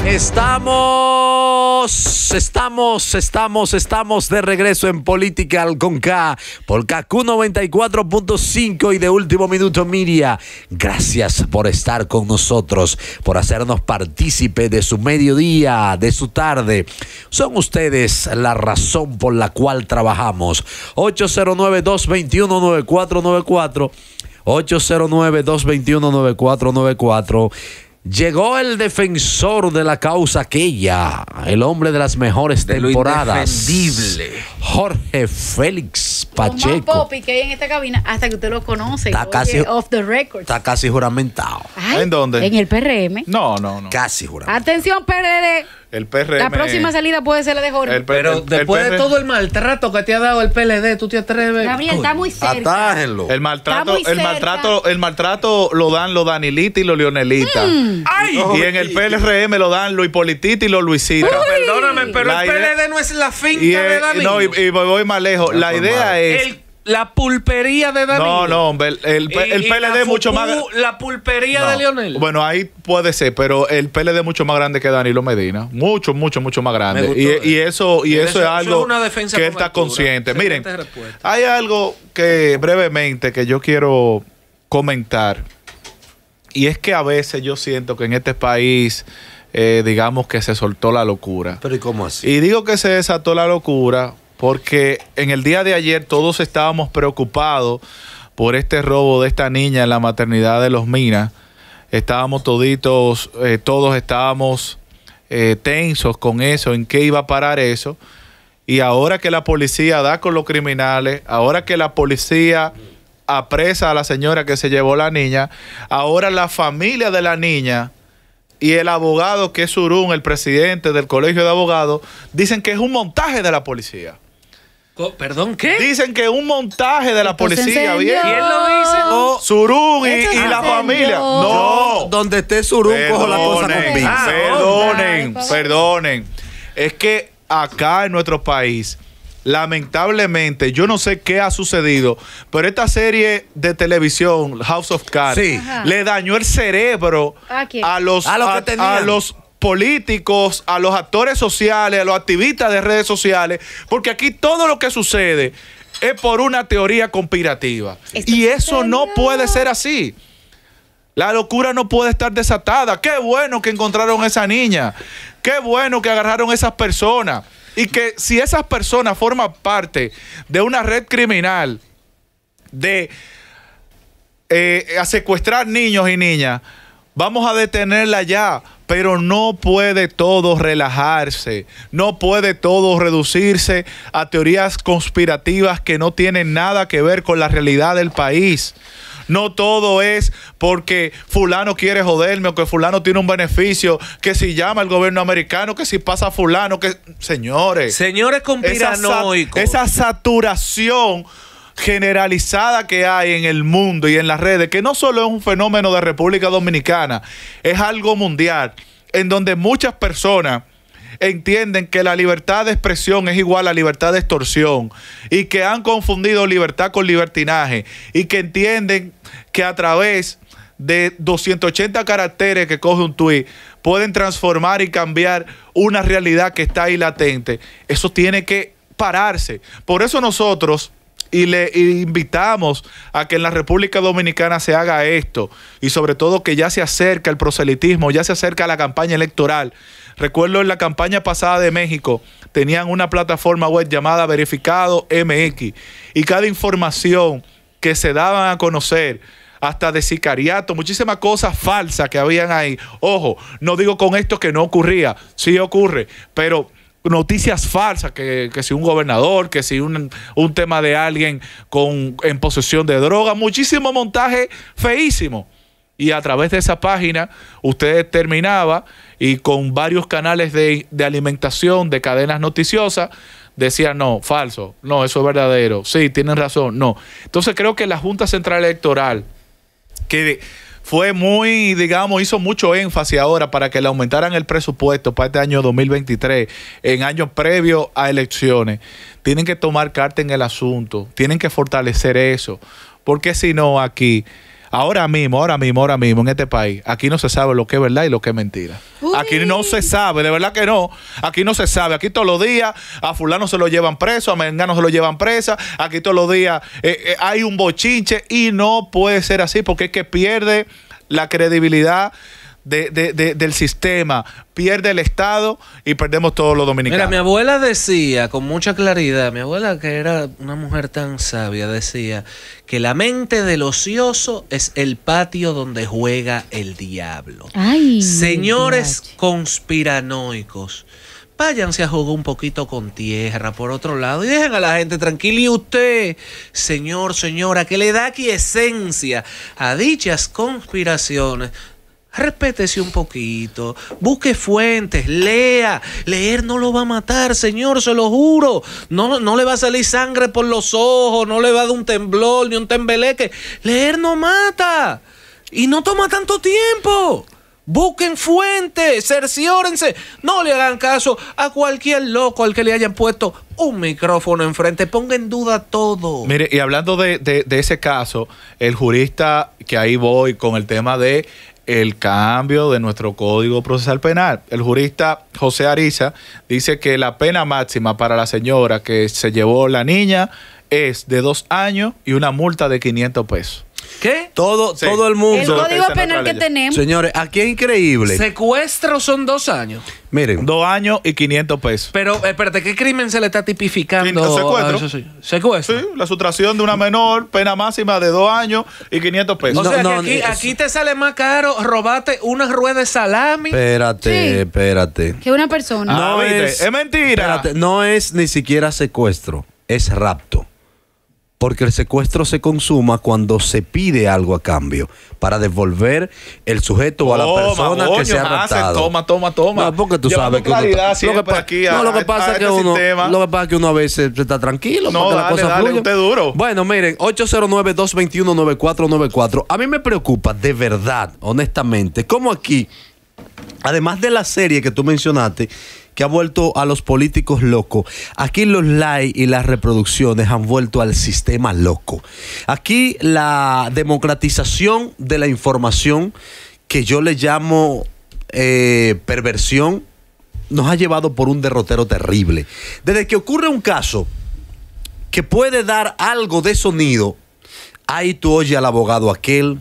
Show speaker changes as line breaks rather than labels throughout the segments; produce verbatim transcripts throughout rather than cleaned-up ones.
Estamos, estamos, estamos, estamos de regreso en Political con K por K Q noventa y cuatro punto cinco y de Último Minuto Media. Gracias por estar con nosotros, por hacernos partícipe de su mediodía, de su tarde. Son ustedes la razón por la cual trabajamos. ocho cero nueve, dos dos uno, nueve cuatro nueve cuatro. ocho cero nueve, dos dos uno, nueve cuatro nueve cuatro. Llegó el defensor de la causa aquella, el hombre de las mejores
de
temporadas,
lo indefendible,
Jorge Félix Pacheco.
Con más popi que hay en esta cabina hasta que usted lo conoce.
Está
Oye,
casi
off the record.
Está casi juramentado.
Ay,
¿En dónde?
En el P R M.
No, no, no.
Casi juramentado.
Atención, P R D.
El P R M.
La próxima salida puede ser la de Jorge.
El P-
pero
el-
después
el P R-
de todo el maltrato que te ha dado el P L D, tú te atreves.
Gabriel, está muy cerca.
Atájenlo.
El
Está
maltrato,
muy
el
cerca.
maltrato, el maltrato lo dan los Danilita y los Leonelita.
¡Ay!
Y en el P R M lo dan los Hipolitita y los Luisita.
Perdóname, pero
La
el
idea-
P L D no es la finca
Y,
de
eh,
Danilo.
no, y, y me voy más lejos. La idea es.
El- la pulpería de Danilo.
No, no, hombre. El, el,
Y-
el
y
P L D
la
es mucho más.
fupu- La pulpería
No.
de Leonel.
Bueno, ahí puede ser, pero el P L D es mucho más grande que Danilo Medina. Mucho, mucho, mucho más
Me
grande.
gustó
Y,
eso.
y eso, y
Eso-
eso es
eso
algo
es una defensa
que
con
él está
altura.
consciente. Miren,
Excelente respuesta.
hay algo que brevemente que yo quiero comentar. Y es que a veces yo siento que en este país, eh, digamos que se soltó la locura.
Pero ¿y cómo así?
Y digo que se desató la locura porque en el día de ayer todos estábamos preocupados por este robo de esta niña en la maternidad de Los Minas. Estábamos toditos, eh, todos estábamos eh, tensos con eso, en qué iba a parar eso. Y ahora que la policía da con los criminales, ahora que la policía apresa a la señora que se llevó la niña, ahora la familia de la niña y el abogado que es Surún, el presidente del colegio de abogados, dicen que es un montaje de la policía.
Co- ¿Perdón qué?
Dicen que es un montaje de la
Esto se
policía,
encendió.
bien.
¿Quién lo dice?
No,
Surún y,
Esto
y
se
la
encendió.
familia. No.
donde esté Surún, cojo la cosa con
Perdonen,
Vince.
Ah,
perdonen,
Ay,
perdonen. Es que acá en nuestro país, lamentablemente, yo no sé qué ha sucedido, pero esta serie de televisión, House of Cards,
Sí.
Ajá.
le dañó el cerebro
¿A quién?
a los,
A los que
a-
tenían.
a los políticos, a los actores sociales, a los activistas de redes sociales, porque aquí todo lo que sucede es por una teoría conspirativa.
Esto
Y
se
eso no
entendió.
puede ser así. La locura no puede estar desatada. Qué bueno que encontraron a esa niña. Qué bueno que agarraron a esas personas. Y que si esas personas forman parte de una red criminal de eh, a secuestrar niños y niñas, vamos a detenerla ya. Pero no puede todo relajarse, no puede todo reducirse a teorías conspirativas que no tienen nada que ver con la realidad del país. No todo es porque fulano quiere joderme o que fulano tiene un beneficio, que si llama el gobierno americano, que si pasa fulano, que... Señores,
Señores
esa, sa-
conspiranoicos.
esa saturación generalizada que hay en el mundo y en las redes, que no solo es un fenómeno de República Dominicana, es algo mundial, en donde muchas personas entienden que la libertad de expresión es igual a libertad de extorsión y que han confundido libertad con libertinaje y que entienden que a través de doscientos ochenta caracteres que coge un tuit pueden transformar y cambiar una realidad que está ahí latente. Eso tiene que pararse. Por eso nosotros y le invitamos a que en la República Dominicana se haga esto y sobre todo que ya se acerca el proselitismo, ya se acerca la campaña electoral. Recuerdo en la campaña pasada de México tenían una plataforma web llamada Verificado M X y cada información que se daban a conocer, hasta de sicariato, muchísimas cosas falsas que habían ahí. Ojo, no digo con esto que no ocurría, sí ocurre, pero noticias falsas, que, que si un gobernador, que si un, un tema de alguien con, en posesión de droga, muchísimo montaje feísimo. Y a través de esa página usted determinaba y con varios canales de, de alimentación, de cadenas noticiosas, decían no, falso, no, eso es verdadero, sí, tienen razón, no. Entonces creo que la Junta Central Electoral, que fue muy, digamos, hizo mucho énfasis ahora para que le aumentaran el presupuesto para este año dos mil veintitrés, en años previos a elecciones, tienen que tomar carta en el asunto, tienen que fortalecer eso, porque si no aquí, Ahora mismo, ahora mismo, ahora mismo en este país, aquí no se sabe lo que es verdad y lo que es mentira.
Uy.
Aquí no se sabe, de verdad que no. Aquí no se sabe. Aquí todos los días a fulano se lo llevan preso, a mengano se lo llevan presa. Aquí todos los días eh, eh, hay un bochinche y no puede ser así porque es que pierde la credibilidad de, de, de, del sistema, pierde el Estado y perdemos todos los dominicanos.
Mira, mi abuela decía con mucha claridad, mi abuela que era una mujer tan sabia, decía que la mente del ocioso es el patio donde juega el diablo.
Ay,
Señores
diache.
conspiranoicos, váyanse a jugar un poquito con tierra por otro lado y dejen a la gente tranquila. Y usted, señor, señora, que le da aquí esencia a dichas conspiraciones, respétese un poquito, busque fuentes, lea. Leer no lo va a matar, señor, se lo juro. No, no le va a salir sangre por los ojos, no le va a dar un temblor ni un tembeleque. Leer no mata y no toma tanto tiempo. Busquen fuentes, cerciórense, no le hagan caso a cualquier loco al que le hayan puesto un micrófono enfrente, ponga en duda todo.
Mire, y hablando de, de, de ese caso, el jurista, que ahí voy con el tema de el cambio de nuestro Código Procesal Penal. El jurista José Ariza dice que la pena máxima para la señora que se llevó la niña es de dos años y una multa de quinientos pesos.
¿Qué?
Todo,
Sí.
todo el
El
mundo.
código
esa
penal
otra
que
ley.
tenemos.
Señores, aquí es increíble.
Secuestro son dos años.
Miren,
Dos años y quinientos pesos.
Pero, eh, espérate, ¿qué crimen se le está tipificando?
Sí, secuestro.
a eso sí? Secuestro.
Sí, la sustracción de una menor, pena máxima de dos años y quinientos pesos.
O
No,
sea
no,
que aquí,
eso-
aquí te sale más caro robarte una rueda de salami.
espérate,
Sí.
espérate.
Que una persona.
Ah, ¿viste? Es mentira.
Espérate, no es ni siquiera secuestro, es rapto. Porque el secuestro se consuma cuando se pide algo a cambio para devolver el sujeto o a la
Toma,
persona
coño,
que se ha
Hansel,
raptado.
toma, toma, toma.
No, porque tú
Llevando
sabes que uno
claridad
está- lo que
siempre
pa-
aquí a-
no, lo que
a-
pasa
a
es que
este
uno,
sistema.
lo que pasa es que uno a veces está tranquilo
No,
para que
dale,
la cosa
dale,
fluya.
usted duro.
Bueno, miren, ocho cero nueve, dos dos uno, nueve cuatro nueve cuatro. A mí me preocupa de verdad, honestamente, cómo aquí, además de la serie que tú mencionaste, que ha vuelto a los políticos locos, aquí los likes y las reproducciones han vuelto al sistema loco. Aquí la democratización de la información, que yo le llamo eh, perversión, nos ha llevado por un derrotero terrible. Desde que ocurre un caso que puede dar algo de sonido, ahí tú oyes al abogado aquel,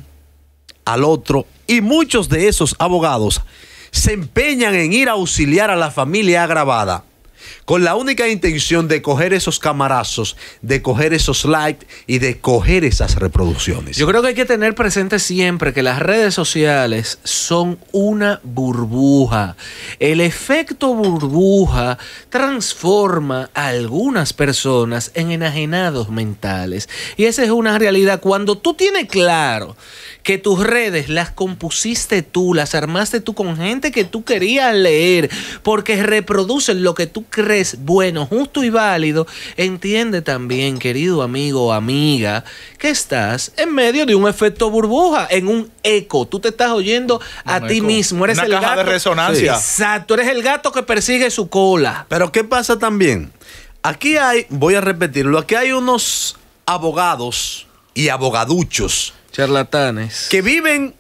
al otro, y muchos de esos abogados se empeñan en ir a auxiliar a la familia agravada con la única intención de coger esos camarazos, de coger esos likes y de coger esas reproducciones.
Yo creo que hay que tener presente siempre que las redes sociales son una burbuja. El efecto burbuja transforma a algunas personas en enajenados mentales. Y esa es una realidad. Cuando tú tienes claro que tus redes las compusiste tú, las armaste tú con gente que tú querías leer, porque reproducen lo que tú crees bueno, justo y válido, entiende también, querido amigo o amiga, que estás en medio de un efecto burbuja, en un eco. Tú te estás oyendo a
Un
ti
eco.
mismo. Eres
Una
el
caja
gato.
de resonancia.
Exacto, eres el gato que persigue su cola.
Pero ¿qué pasa también? Aquí hay, voy a repetirlo, aquí hay unos abogados y abogaduchos
Charlatanes.
que viven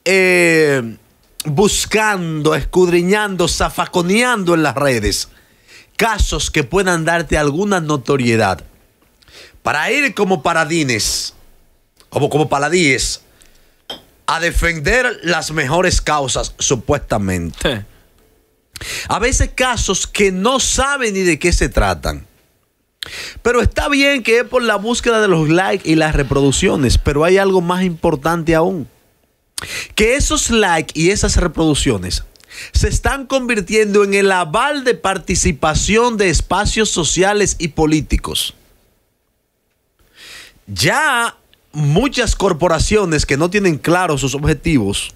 eh, buscando, escudriñando, zafaconeando en las redes casos que puedan darte alguna notoriedad para ir como paladines, como, como paladíes, a defender las mejores causas, supuestamente. A veces casos que no saben ni de qué se tratan. Pero está bien que es por la búsqueda de los likes y las reproducciones, pero hay algo más importante aún. Que esos likes y esas reproducciones se están convirtiendo en el aval de participación de espacios sociales y políticos. Ya muchas corporaciones que no tienen claros sus objetivos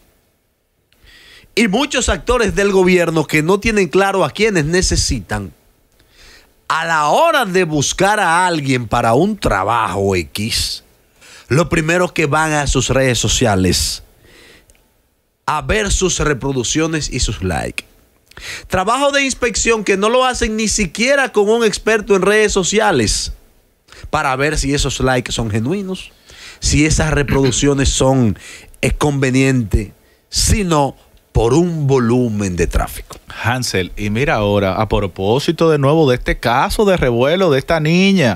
y muchos actores del gobierno que no tienen claro a quienes necesitan, a la hora de buscar a alguien para un trabajo X, lo primero que van a sus redes sociales a ver sus reproducciones y sus likes. Trabajo de inspección que no lo hacen ni siquiera con un experto en redes sociales para ver si esos likes son genuinos. si esas reproducciones son es convenientes, sino por un volumen de tráfico.
Hansel, y mira ahora, a propósito de nuevo de este caso de revuelo de esta niña,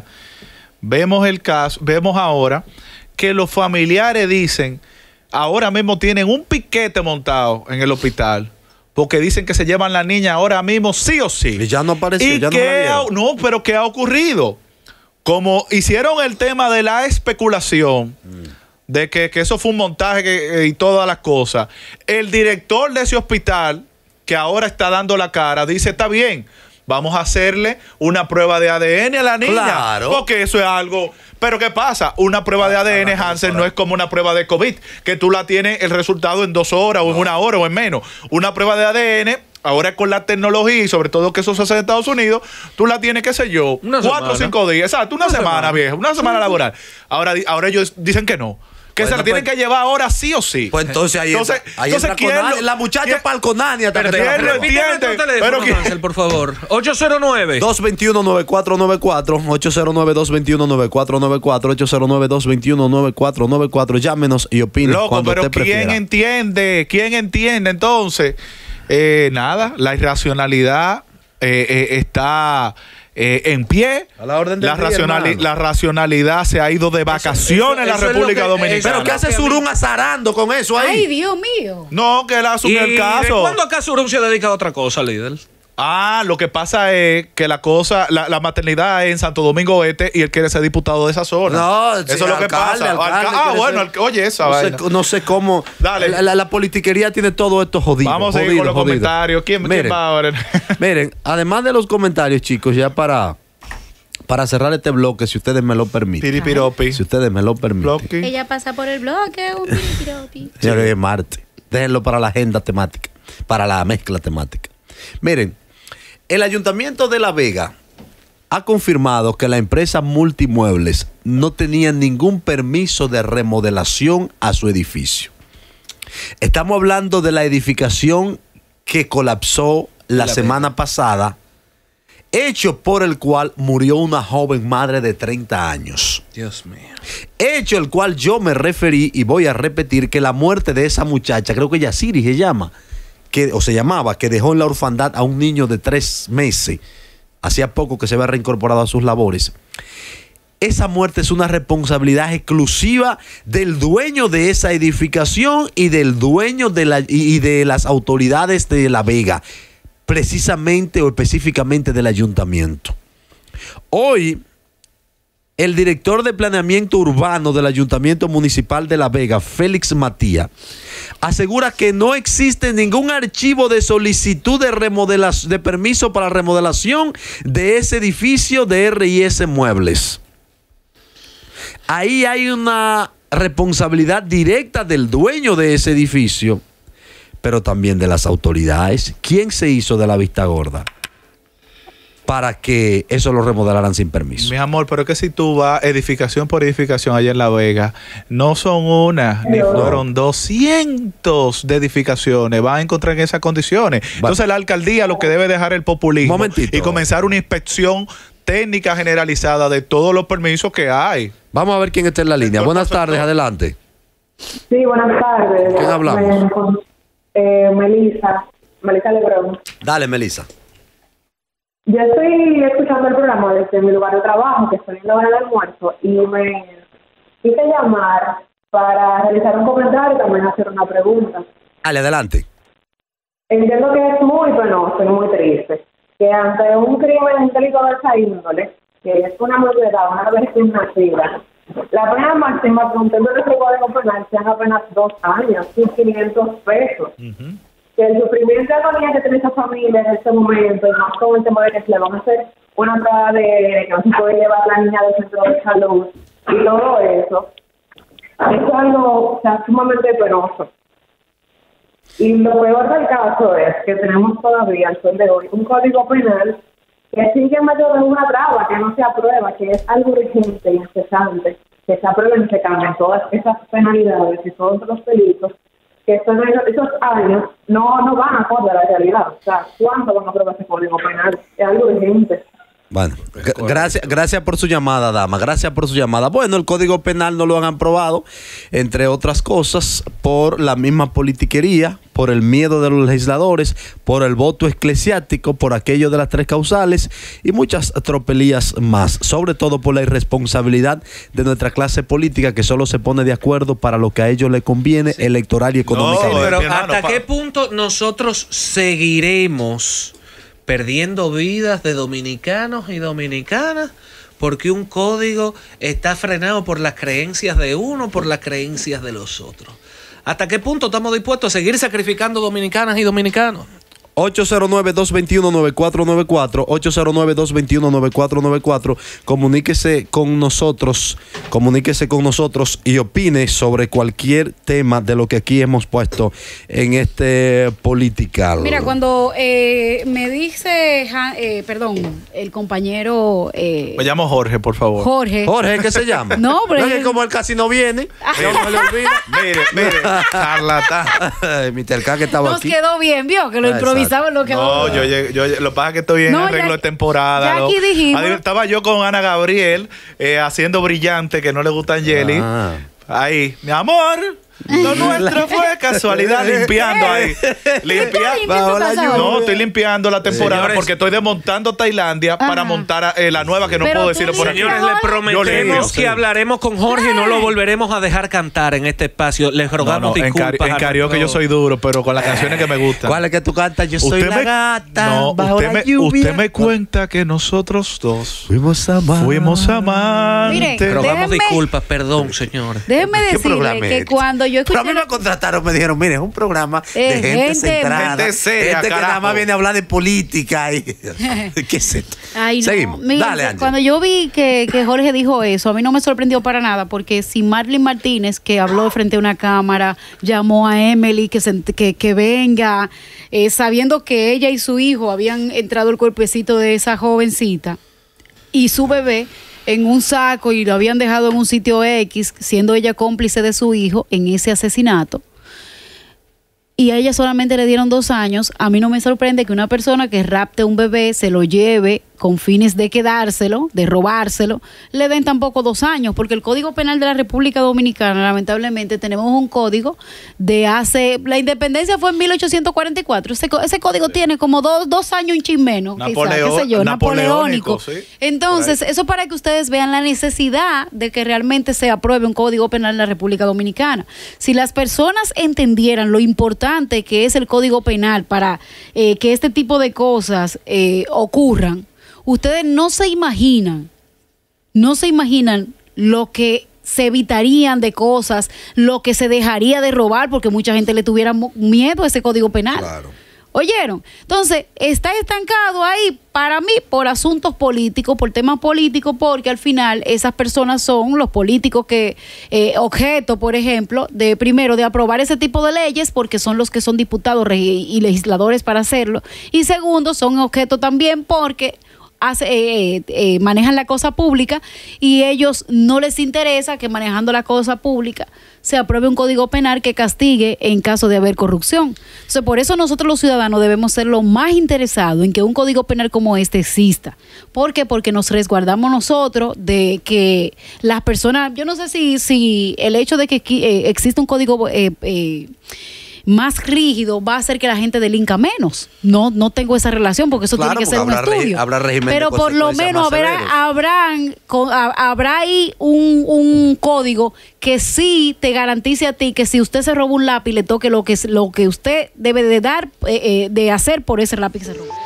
vemos el caso, vemos ahora que los familiares dicen, ahora mismo tienen un piquete montado en el hospital, porque dicen que se llevan la niña ahora mismo sí o sí.
Y ya no apareció,
¿Y
ya no
qué
la
ha,
vieron.
no, pero ¿qué ha ocurrido? Como hicieron el tema de la especulación, mm. de que, que eso fue un montaje que, y todas las cosas, el director de ese hospital, que ahora está dando la cara, dice, está bien, vamos a hacerle una prueba de A D N a la niña.
Claro.
Porque eso es algo... Pero ¿qué pasa? Una prueba de A D N, Hansel, no es como una prueba de COVID, que tú la tienes el resultado en dos horas o en una hora o en menos. Una prueba de A D N, ahora con la tecnología y sobre todo que eso se hace en Estados Unidos, tú la tienes, qué sé yo,
una
cuatro o
semana.
cinco días. Exacto, una, una semana, semana, vieja, una semana laboral. Ahora, ahora ellos dicen que no. Que
Bueno,
se la tienen
pues,
que llevar ahora sí o sí.
Pues entonces ahí
entonces,
entra, ahí
entonces,
entra
¿quién
Conania,
lo-
la muchacha
quién-
para el Conania.
Pero
también
¿quién
la
lo
prueba.
repíteme
entiende?
tu teléfono,
Pero ¿quién-
Hansel, por favor. ocho cero nueve.
dos dos uno, nueve cuatro nueve cuatro, ocho cero nueve, dos dos uno, nueve cuatro nueve cuatro, ocho cero nueve, dos dos uno, nueve cuatro nueve cuatro. Llámenos y opinen
Loco,
cuando
pero
usted
¿quién
prefiera.
entiende? ¿Quién entiende? Entonces, eh, nada, la irracionalidad eh, eh, está eh, en pie.
A la orden del
la,
día,
racionali-
hermano.
la racionalidad se ha ido de vacaciones en la
eso es lo
República
que-
Dominicana.
Pero ¿qué hace
que a mí-
Surún azarando con eso ahí?
Ay, Dios mío.
No, que él asumió
¿Y
el caso.
de cuándo acá Surún se dedica a otra cosa, líder?
Ah, lo que pasa es que la cosa, la, la maternidad es en Santo Domingo Este y él quiere ser diputado de esa zona.
No,
eso
sí,
es lo que
alcalde,
pasa.
alcalde,
Alca- ah,
quiere
bueno,
ser-
al- oye, esa
No
vaina.
sé, no sé cómo.
Dale.
La, la- la politiquería tiene todo esto jodido.
Vamos a seguir
jodido,
con los
jodido.
comentarios. ¿Quién, quién
Miren,
va ahora?
miren, además de los comentarios, chicos, ya para, para cerrar este bloque, si ustedes me lo permiten.
Piripiropi.
Si ustedes me lo permiten.
Bloqui.
Ella pasa por el bloque, un piripiropi.
Ya que es martes. Déjenlo para la agenda temática, para la mezcla temática. Miren, el Ayuntamiento de La Vega ha confirmado que la empresa Multimuebles no tenía ningún permiso de remodelación a su edificio. Estamos hablando de la edificación que colapsó la,
La
semana
Vega.
pasada, hecho por el cual murió una joven madre de treinta años.
Dios mío.
Hecho el cual yo me referí y voy a repetir que la muerte de esa muchacha, creo que Yasiri se llama, que, o se llamaba, que dejó en la orfandad a un niño de tres meses, hacía poco que se había reincorporado a sus labores. Esa muerte es una responsabilidad exclusiva del dueño de esa edificación y del dueño de la, y, y de las autoridades de La Vega, precisamente o específicamente del ayuntamiento. Hoy, el director de planeamiento urbano del Ayuntamiento Municipal de La Vega, Félix Matías, asegura que no existe ningún archivo de solicitud de remodelación, de permiso para remodelación de ese edificio de R I S Muebles. Ahí hay una responsabilidad directa del dueño de ese edificio, pero también de las autoridades. ¿Quién se hizo de la vista gorda para que eso lo remodelaran sin permiso?
Mi amor, pero es que si tú vas edificación por edificación allá en La Vega, no son una, ni fueron doscientos de edificaciones. Vas a encontrar en esas condiciones. Entonces la alcaldía lo que debe dejar el populismo
Momentito.
y comenzar una inspección técnica generalizada de todos los permisos que hay.
Vamos a ver quién está en la línea.
Sector
Buenas
por
tardes,
sector.
adelante.
Sí, buenas tardes.
¿Quién hablamos?
Me- con- eh, Melissa, Melissa Lebrón.
Dale, Melissa.
Yo estoy escuchando el programa desde mi lugar de trabajo, que estoy en la hora del almuerzo, y me quise llamar para realizar un comentario y también hacer una pregunta.
Dale, adelante.
Entiendo que es muy penoso y muy triste que ante un crimen, un delito de esa índole, que es una muerte, una versión nacida, la pena máxima contando nuestro código penal sean apenas dos años y quinientos pesos. Que el sufrimiento de agonía que tiene esa familia en este momento, y más con el tema de que se le van a hacer una prueba de que no se puede llevar la niña del centro de salud y todo eso, es algo, o sea, sumamente penoso. Y lo peor del caso es que tenemos todavía al sol de hoy un código penal que sigue en medio de una traba, que no se aprueba, que es algo urgente y incesante, que se aprueben y se cambien todas esas penalidades y todos los delitos, que son esos, esos años no, no van acorde a la realidad. O sea, ¿cuánto van a aprobar ese código penal? Es algo urgente.
Bueno, g- gracias, gracias por su llamada, dama. Gracias por su llamada. Bueno, el Código Penal no lo han aprobado, entre otras cosas, por la misma politiquería, por el miedo de los legisladores, por el voto eclesiástico, por aquello de las tres causales y muchas tropelías más. Sobre todo por la irresponsabilidad de nuestra clase política que solo se pone de acuerdo para lo que a ellos les conviene
Sí.
electoral y económicamente.
Pero
mi hermano,
¿hasta
pa-
qué punto nosotros seguiremos perdiendo vidas de dominicanos y dominicanas porque un código está frenado por las creencias de uno, por las creencias de los otros? ¿Hasta qué punto estamos dispuestos a seguir sacrificando dominicanas y dominicanos?
ocho cero nueve, dos dos uno, nueve cuatro nueve cuatro, ocho cero nueve, dos dos uno, nueve cuatro nueve cuatro. Comuníquese con nosotros, comuníquese con nosotros y opine sobre cualquier tema de lo que aquí hemos puesto en este Political.
Mira, cuando eh, me dice, ja- eh, perdón, el compañero eh,
Me llamo Jorge, por favor.
Jorge.
Jorge, ¿qué se llama?
No, pero
es que
él-
como él casi no viene, ya no se le olvida.
Mire, mire, charlatán.
mister K que estaba
nos
aquí.
quedó bien, vio que lo
Ah,
improvisamos lo que
No, yo, llegué- yo, llegué- lo que pasa es que estoy en
No,
arreglo
ya-
de temporada.
ya
¿no?
aquí dijimos.
Ahí estaba yo con Ana Gabriel eh, haciendo Brillante, que no le gusta a Angeli.
Ah.
Ahí, mi amor, lo nuestro fue casualidad, limpiando ahí. Limpiando.
Bajo la lluvia.
No, estoy limpiando la temporada
Señores.
porque estoy desmontando Tailandia para
Ajá.
montar eh, la nueva que no
Pero
puedo
tú
decirlo por aquí.
dices-
Señores, le
Yo
prometemos
limpio,
que
sí.
hablaremos con Jorge y no lo volveremos a dejar cantar en este espacio. Les
No,
rogamos
no, en,
disculpas.
cari- en
a
karaoke yo
nuestro-
soy duro, pero con las canciones que me gustan.
¿Cuál es que tú cantas? Yo soy
Usted
la
me,
gata
no,
bajo
usted,
la
me,
lluvia.
usted me cuenta que nosotros dos
Fuimos amantes.
fuimos amantes.
Miren,
Rogamos
Déjenme-
disculpas, perdón, señores.
Déjenme
¿Qué programa
decirle
es
que
este?
cuando yo
Pero a
escuché
mí me contrataron, me dijeron, mire, es un programa
Eh,
de gente,
gente-
centrada.
Gente seria,
gente que
carajo.
nada más viene a hablar de política. Y, ¿qué es esto?
Ay, no.
Seguimos.
Miren,
Dale, Ángel.
cuando yo vi que, que Jorge dijo eso, a mí no me sorprendió para nada, porque si Marlene Martínez, que habló frente a una cámara, llamó a Emily que, se- que, que venga, eh, sabiendo que ella y su hijo habían entrado el cuerpecito de esa jovencita y su bebé en un saco y lo habían dejado en un sitio X, siendo ella cómplice de su hijo en ese asesinato, y a ella solamente le dieron dos años, a mí no me sorprende que una persona que rapte un bebé se lo lleve con fines de quedárselo, de robárselo, le den tampoco dos años, porque el Código Penal de la República Dominicana, lamentablemente, tenemos un código de hace... La independencia fue en mil ochocientos cuarenta y cuatro, ese, co- ese código tiene como dos, dos años, un chin menos, quizá,
Napoleo-
qué sé yo,
napoleónico,
napoleónico.
sí.
Entonces, eso para que ustedes vean la necesidad de que realmente se apruebe un Código Penal en la República Dominicana. Si las personas entendieran lo importante que es el Código Penal para eh, que este tipo de cosas eh, ocurran, ustedes no se imaginan, no se imaginan lo que se evitarían de cosas, lo que se dejaría de robar, porque mucha gente le tuviera mo- miedo a ese Código Penal.
Claro.
¿Oyeron? Entonces, está estancado ahí para mí por asuntos políticos, por temas políticos, porque al final esas personas son los políticos que, eh, objeto, por ejemplo, de primero, de aprobar ese tipo de leyes, porque son los que son diputados re- y legisladores para hacerlo, y segundo, son objeto también porque hace, eh, eh, manejan la cosa pública y ellos no les interesa que manejando la cosa pública se apruebe un código penal que castigue en caso de haber corrupción. Entonces, por eso nosotros los ciudadanos debemos ser los más interesados en que un código penal como este exista. ¿Por qué? Porque nos resguardamos nosotros de que las personas, yo no sé si, si el hecho de que aquí, eh, exista un código eh, eh, más rígido va a hacer que la gente delinca menos. No, no tengo esa relación porque eso
Claro,
tiene que ser un
porque habrá regi-
estudio.
habrá régimen de
Pero por lo
consecuencias
menos
más
habrá,
severos.
habrán, co- ha- habrá ahí un, un código que sí te garantice a ti que si usted se roba un lápiz le toque lo que, lo que usted debe de dar, eh, eh, de hacer por ese lápiz que se robó.